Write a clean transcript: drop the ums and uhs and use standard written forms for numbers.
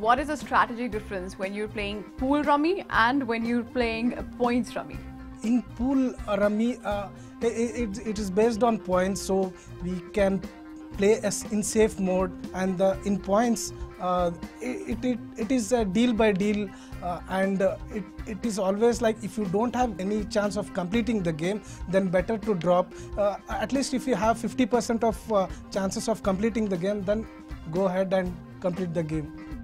what is the strategy difference when you're playing pool rummy and when you're playing points rummy? In pool rummy, it is based on points, so we can play in safe mode, and in points it is a deal by deal, and it is always like if you don't have any chance of completing the game, then better to drop. At least if you have 50% of chances of completing the game, then go ahead and complete the game.